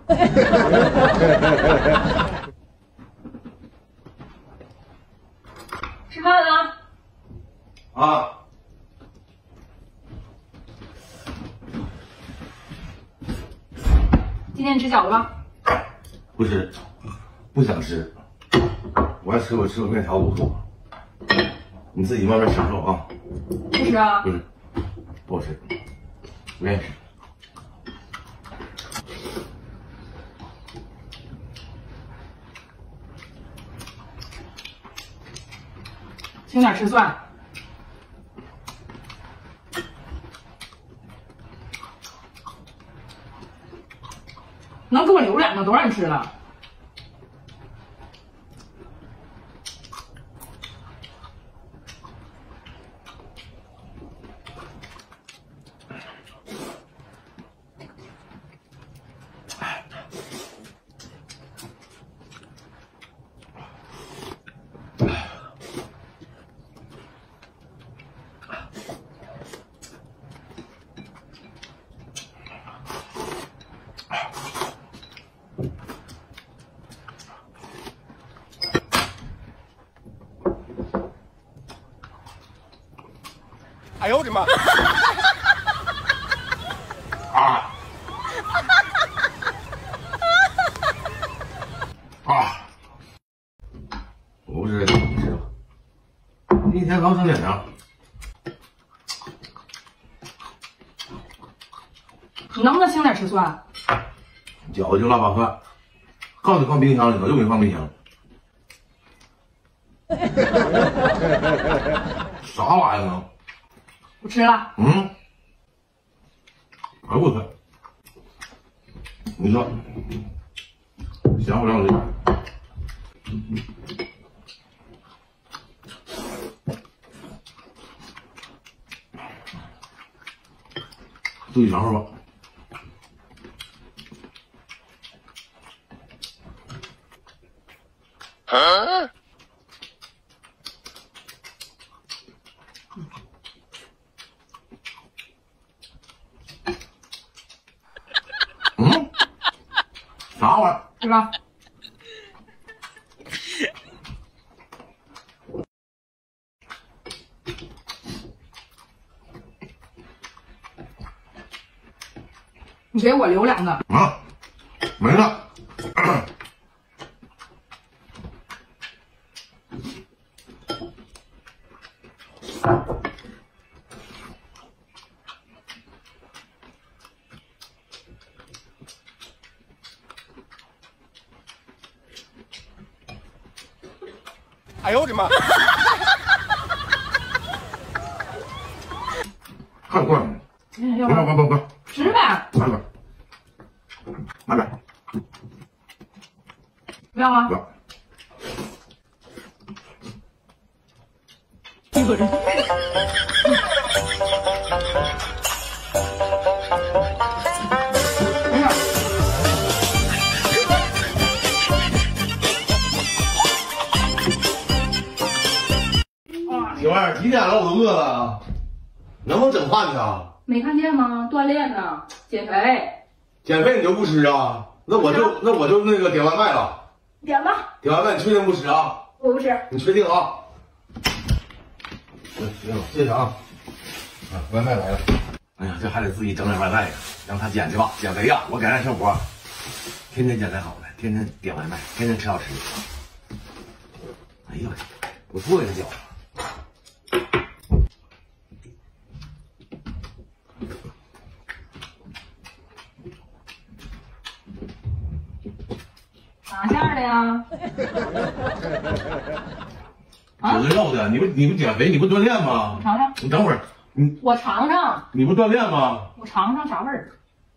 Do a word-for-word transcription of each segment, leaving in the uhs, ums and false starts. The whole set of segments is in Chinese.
吃饭了？ 啊。 今天吃饺子吧？ 不吃，不想吃。我爱吃我吃我面条不喝。你自己慢慢享受啊。 不吃啊？ 不是，不好吃，不愿意吃。 轻点吃蒜。能给我留两个，都让你吃了。 哎呦我的妈！ 啊！啊！我不吃，不吃了。一天刚剩两两。 你能不能轻点吃蒜？ 饺子就腊八饭，告诉你放冰箱里头，又没放冰箱。啥玩意儿啊？ 不吃了。 嗯。哎我操！你说，想不想我这？自己尝尝吧。 啊！ 嗯？啥玩意儿？ 吃吧。你给我留两个。 啊，没了。 哎呦我的妈！ 看惯了。 要不不不不， 吃呗。 来吧，来吧， 不要吗？ 不要。 一个人。没事。 媳妇儿，几点了？我都饿了，能不能整饭去啊？ 没看见吗？锻炼呢，减肥。 减肥你就不吃啊？那我就那我就那个点外卖了。 点吧。 点外卖你确定不吃啊？ 我不吃。 你确定啊？行行，谢谢啊。啊，外卖来了。哎呀，这还得自己整点外卖呀，让他减去吧，减肥呀，我改善生活，天天减才好呢，天天点外卖，天天吃好吃的。哎呦，不错呀，这饺子。 哪馅的呀？ 有的肉的，你不你不减肥，你不锻炼吗？ 我尝尝。 你等会儿，你我尝尝。 你不锻炼吗？ 我尝尝啥味儿？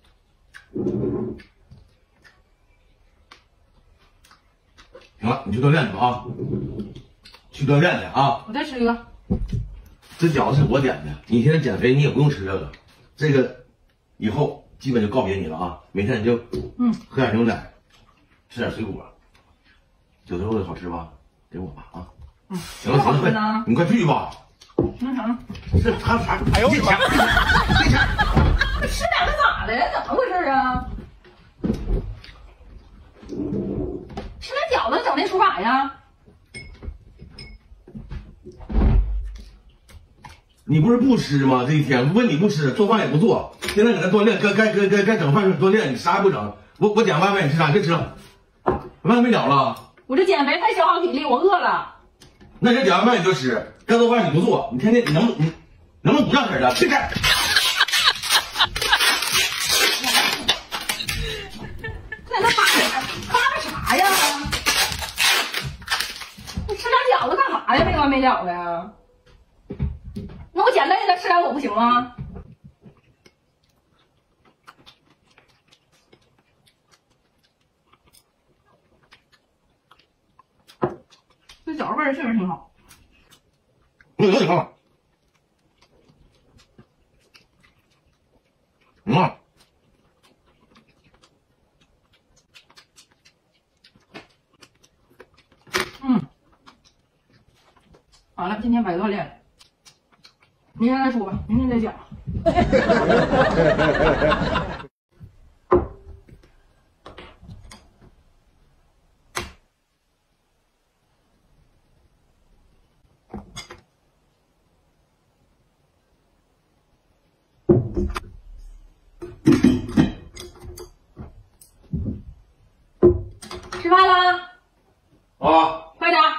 行了，你去锻炼去吧啊！去锻炼去啊！ 我再吃一个。 这饺子是我点的，你现在减肥你也不用吃这个，这个以后基本就告别你了啊！每天你就嗯喝点牛奶，吃点水果，韭菜肉的好吃吧？给我吧啊！ 嗯， 行了行了，快你快去吧。 那啥， 这他啥？ 哎呦我的妈！ 吃两个咋的？怎么回事啊？ 整那书法呀？ 你不是不吃吗？这一天问你不吃，做饭也不做，现在搁那锻炼，该该该该该整饭时候锻炼，你啥也不整。我我点外卖，你吃啥？别吃了，外卖没了了。 我这减肥太消耗体力，我饿了。 那人点外卖你就吃，该做饭你不做，你天天你能不你能不能不让点的？吃开！ 在那发发个啥呀？你吃点饺子干啥呀？没完没了的呀？那我减累了，吃点我不行吗？这饺子味儿确实挺好。 你有点看看，嗯。 嗯，好了，今天白锻炼了，明天再说吧，明天再讲。吃饭啦？ 啊！ 快点！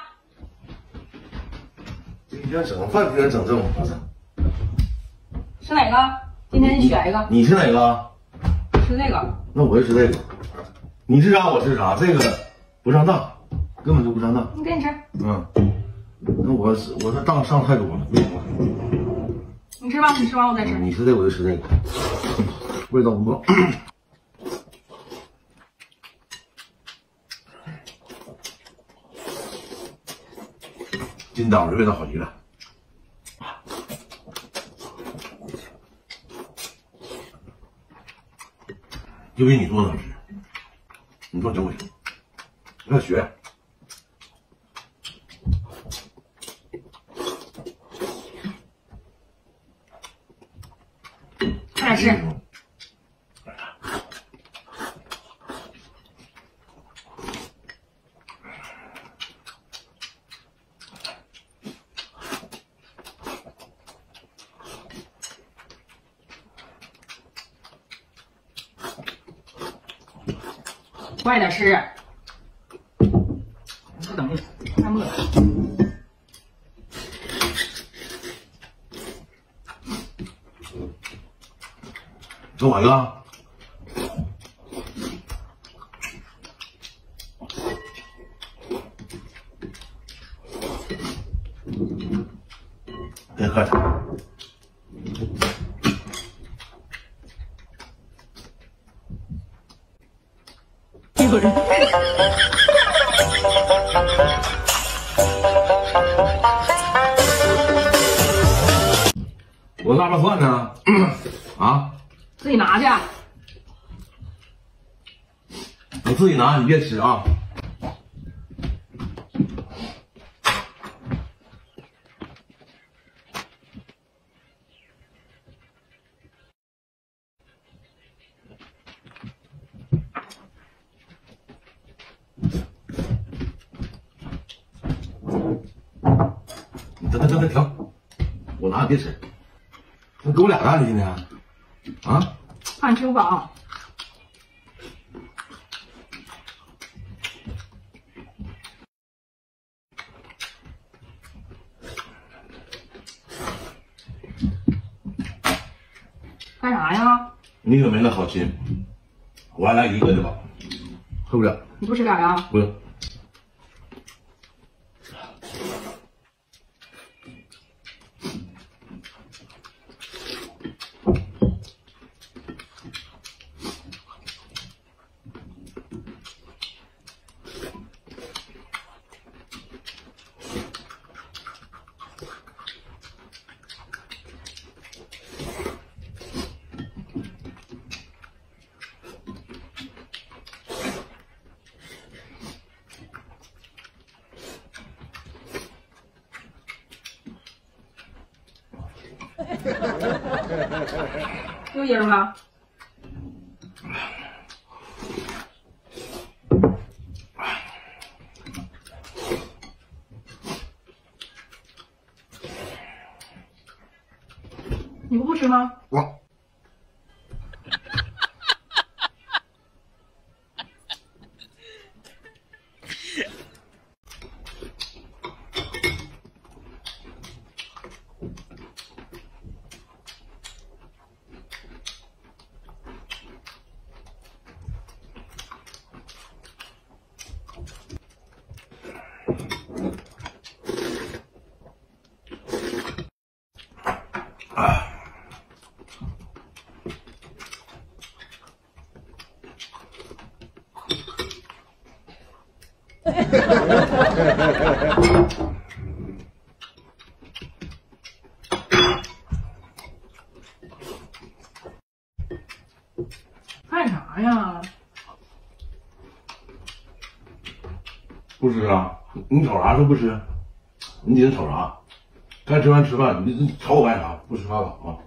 这一天整饭，天天整这种活子。 吃哪个？今天你选一个。 你吃哪个？ 吃这个。 那我就吃这个。你吃啥我吃啥，这个不上当，根本就不上当。 你给你吃。 嗯。那我是我这当上太多了，不行了。 你吃吧，你吃完我再吃。 你吃这个我就吃这个，味道不错。金刀的味道好极了。就比你做能吃，你做真不行，你要学。 快点吃。快点吃，不等你，太饿了。 给我一个。别喝茶。 一个人。 我腊八蒜呢？啊？ 自己拿去。 你自己拿，你别吃啊。你等等等等停，我拿，别吃。你给我俩蛋，今天啊？ 怕你吃不饱。干啥呀？ 你可没那好心，我还来一个的吧，受不了。 你不吃俩呀？ 不用。 又噎着了。 你不不吃吗？ 我。啊！ 干啥呀？ 不吃啊？你瞅啥说不吃？你今天瞅啥？该吃饭吃饭，你你瞅我干啥？不吃拉倒啊！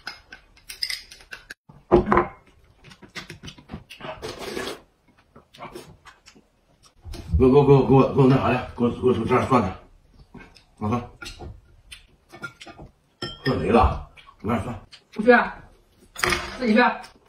给我给我给我给我给我那啥的，给我给我这儿涮的，拿蒜，涮没了，给我点蒜。 不去，自己去。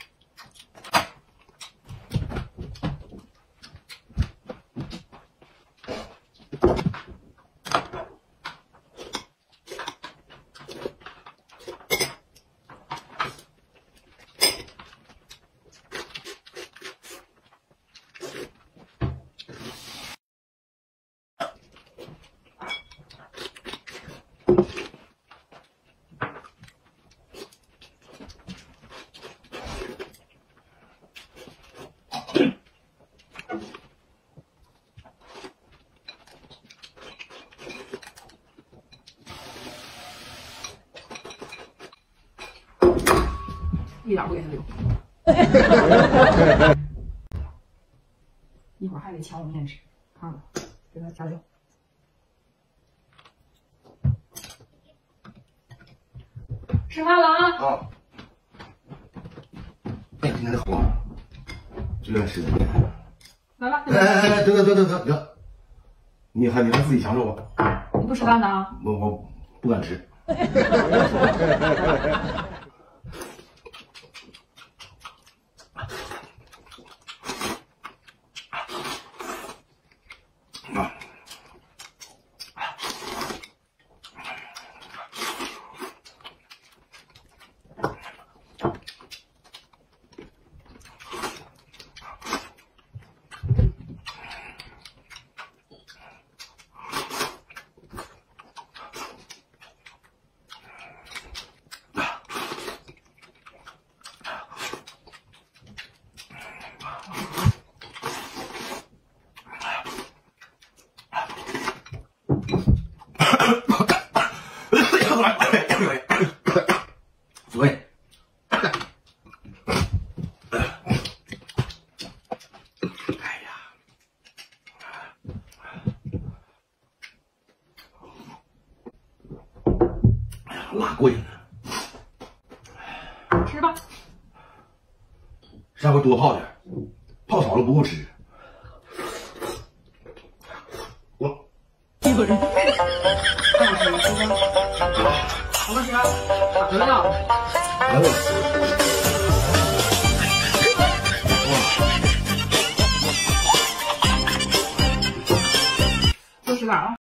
一点不给他留，一会儿还得抢我面吃，看看，给他加油。吃饭了啊！ 啊！哎，今天的好，最愿吃的。 来吧， 哎哎哎，得得得得得得，你还你还自己享受吧。 你不吃饭呢？ 我我不敢吃。啊！所以，哎呀，哎呀，辣过瘾了。 吃吧。 下回多泡点，泡少了不够吃。我。 一个人。看我吃，吃吧。我们吃，打回来。 来我。 多吃点啊。